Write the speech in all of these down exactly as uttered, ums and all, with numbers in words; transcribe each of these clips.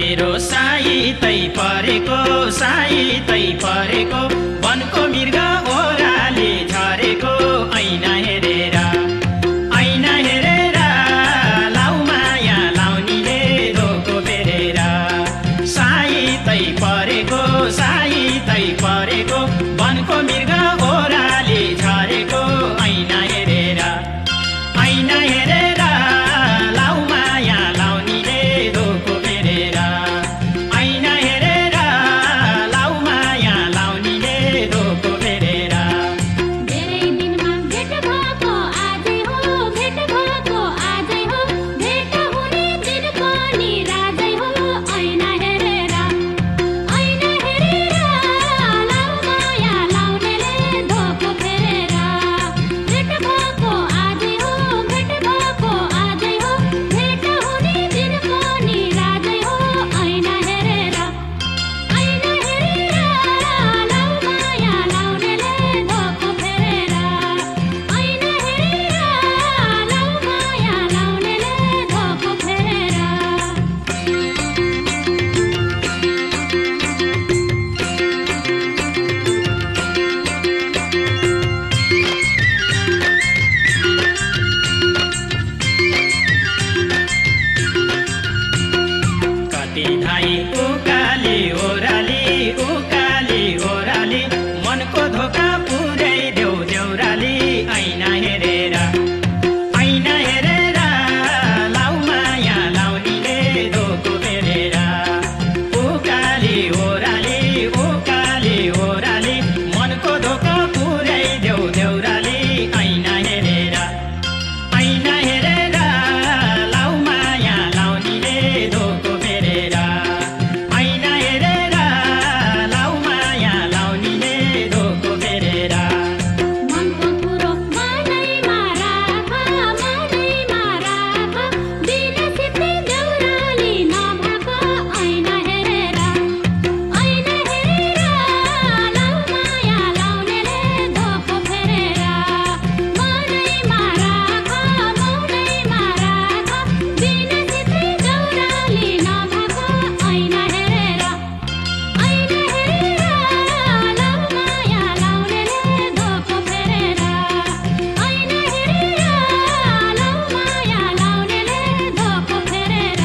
मेरो साइतै परेको साइतै परेको वनको मृग ओराले झरेको ऐना हेरेर ऐना हेरेर लाउ माया लाउनीले धोको फेरेर साइतै परेको साइतै परेको वनको मृग ओराले झरेको ऐना हेरेर ऐना हेरेर लाउ माया लाउनीले धोको फेरेर ऐना हेरेर लाउ माया लाउनीले धोको फेरेर धेरै दिनमा भेट भएको आजै हो भेट भएको आजै हो भेट हुने दिन पनि राजै हो ऐना हेरेर ऐना हेरेर लाउ माया लाउनेले धोको फेरेर भेट भएको आजै हो भेट भएको आजै हो भेट हुने दिन पनि राजै हो ऐना हेरेर ऐना हेरेर लाउ माया लाउनेले धोको फेरेर ऐना हेरेर लाउ माया लाउनेले धोको फेरेर कति धाई उकाली ओराली उकाली ओराली मनको धोका पुर्याइदेऊ देउराली ऐना हेरेर ऐना हेरेर लाउ माया लाउनीले धोको फेरेर उकाली ओराली उकाली ओराली मनको धोका पुर्याइदेऊ देउराली ऐना हेरेर ऐना हेरेर लाउ माया लाउनीले धोको फेरेर ऐना हेरेर लाउ माया लाउनीले धोको फेरेर मनको कुरो मनैमा राख मनैमा राख दिनसितै देउराली नभएको ऐना हेरेर ऐना हेरेर लाउ माया लाउनेले धोको फेरेर मनैमा राख मनैमा राख दिनसितै देउराली नभएको ऐना हेरेर ऐना हेरेर लाउ माया लाउनेले धोको फेरेर ऐना हेरेर लाउ माया लाउनेले धोको फेरेर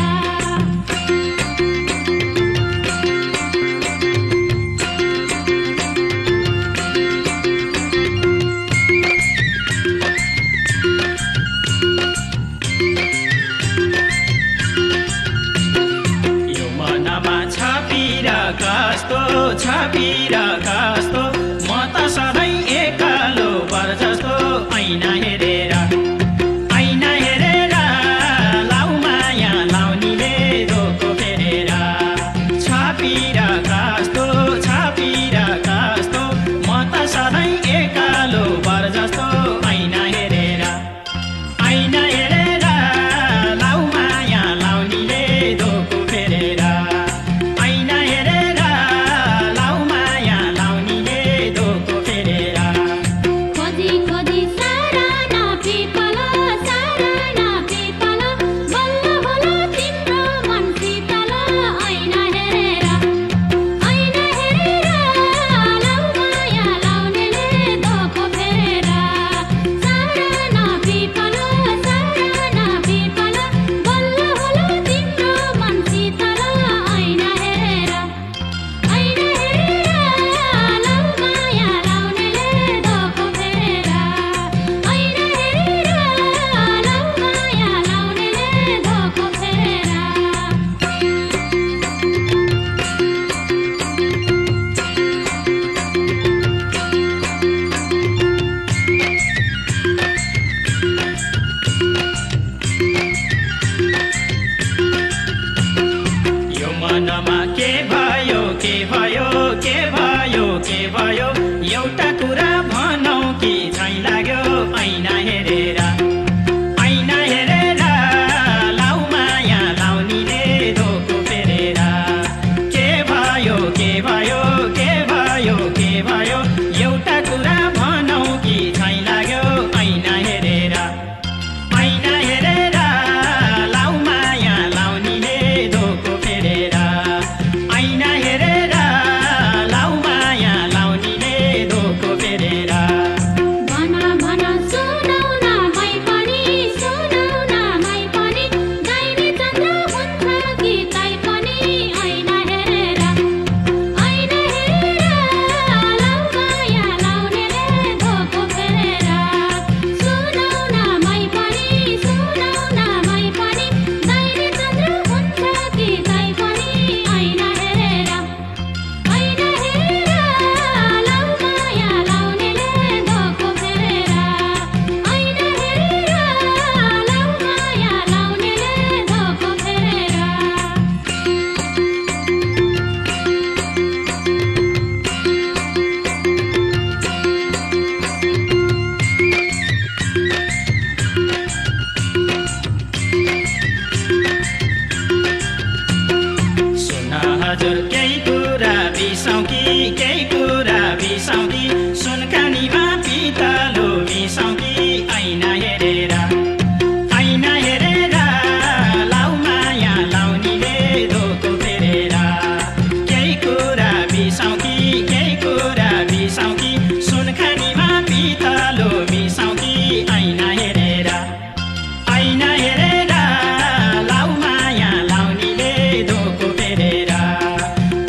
यो मनमा छापिर कस्तो छापिर कस्तो म त सधैँ एक्लो पर जस्तो ऐना हेरेर ऐना हेरेर लाउ माया लाउनीले धोको फेरेर छापिर कस्तो छापिर कस्तो म त सधैँ एक्लो पर जस्तो ऐना हेरेर ऐना हेरेर लाउ माया लाउनीले धोको फेरेर ऐना हेरेर लाउ माया लाउनीले धोको फेरेर खोजी खोजी सारा नपिपल सारा नपिपल बल्ल होला तिम्रो मन शीतल ऐना हेरेर ऐना हेरेर लाउ माया लाउनेले धोको फेरेर सारा नपिपल सारा नपिपल बल्ल होला तिम्रो मन शीतल ऐना हेरेर ऐना हेरेर लाउ माया लाउनेले धोको फेरेर ऐना हेरेर लाउ माया लाउनेले धोको फेरेर यो मनमा के भयो के भयो के भयो के भयो एउटा कुरा भनौ कि झैँ लाग्यो ऐना हेरेर ऐना हेरेर लाउ माया लाउनीले धोको फेरेर के भयो के भयो के भयो के भयो एउटा कुरा भनौ कि झैँ लाग्यो ऐना हेरेर ऐना हेरेर लाउ माया लाउनीले धोको फेरेर हजुर केही कुरा बिर्सौँ कि केही कुरा बिर्सौँ कि सुनखानीमा पितलो मिसाउँ कि ऐना हेरेर ऐना हेरेर लाउ माया लाउनीले धोको फेरेर केही कुरा बिर्सौँ कि केही कुरा बिर्सौँ कि सुनखानीमा पितलो मिसाउँ कि ऐना हेरेर ऐना हेरेर लाउ माया लाउनीले धोको फेरेर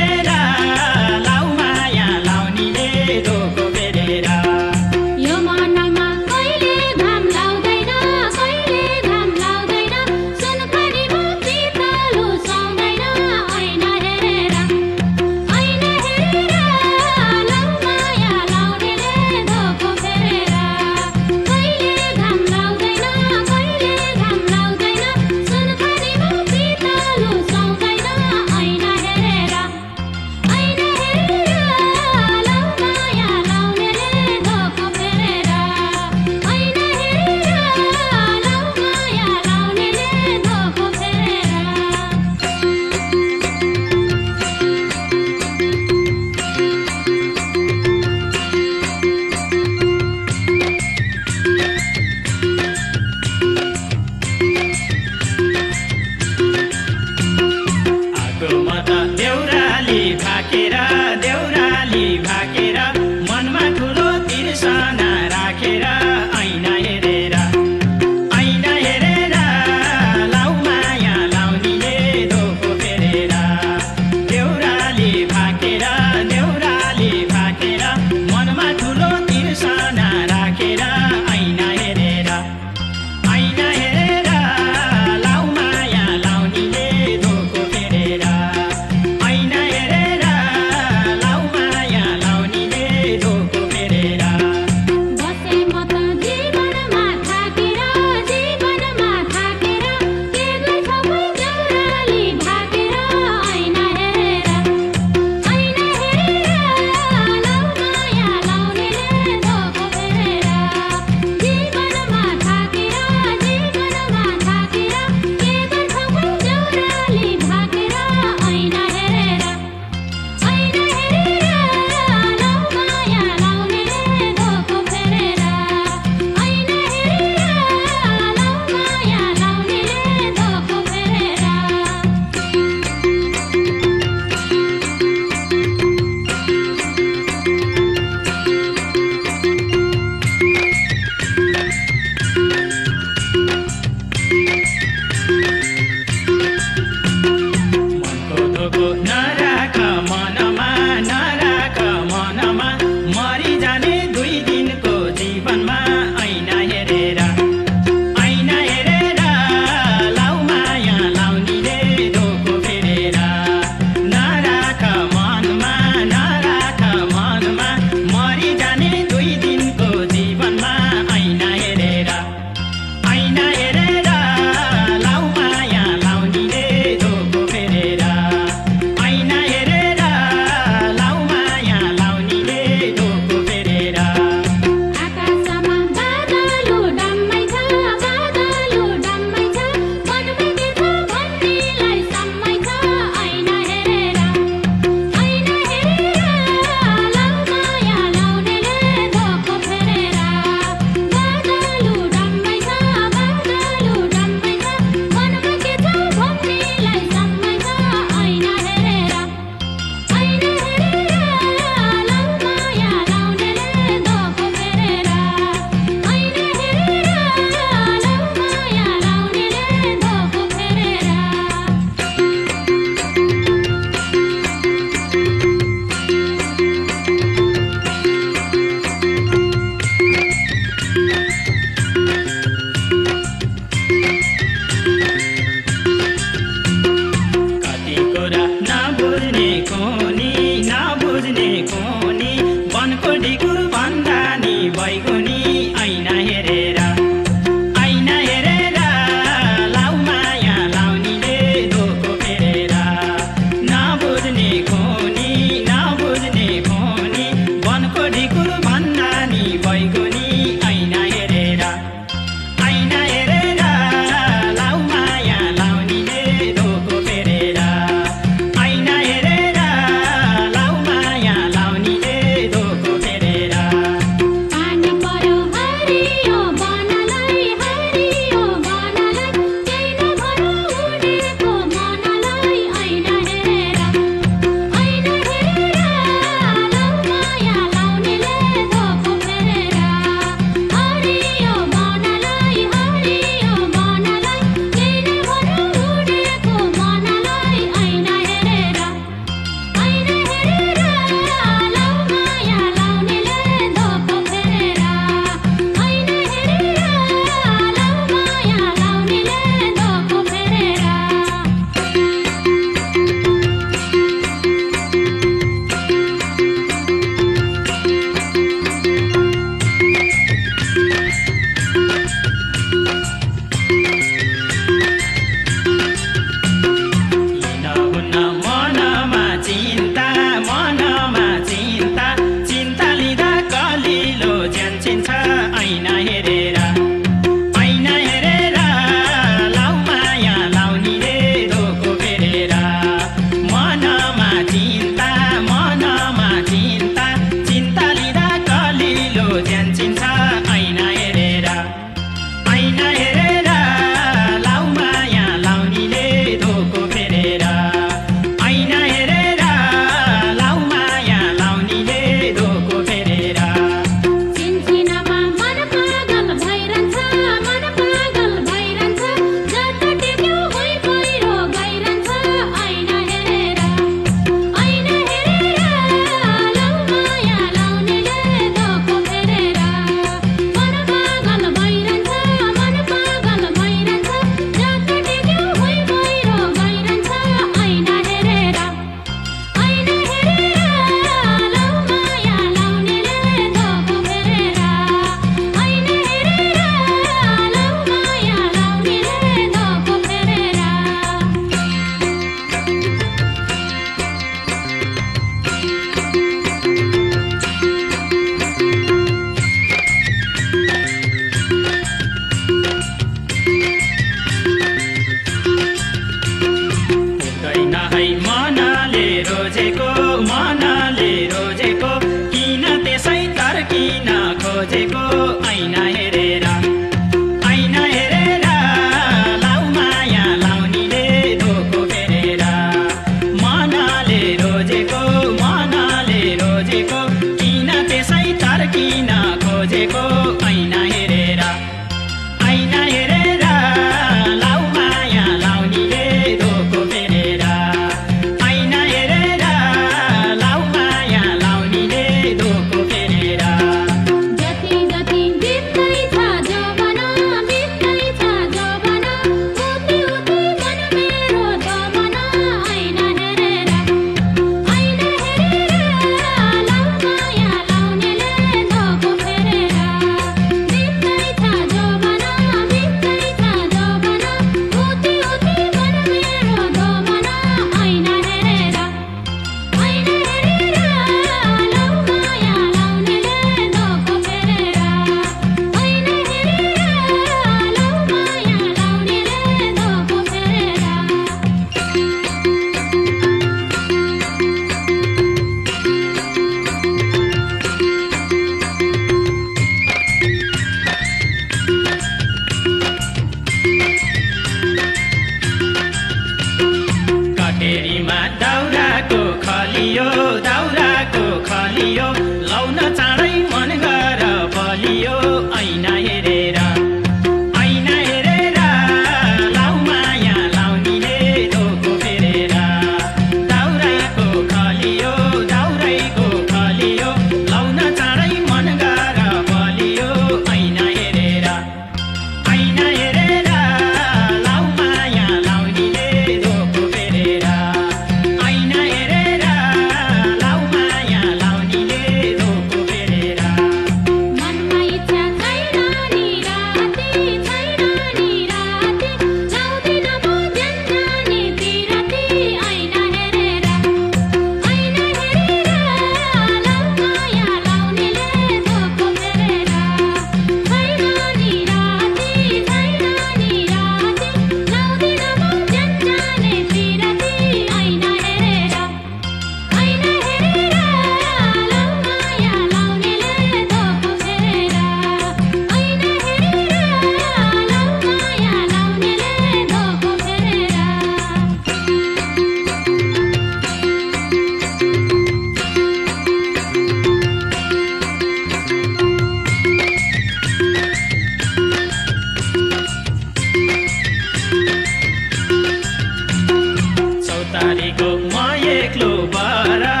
म एक्लो बारा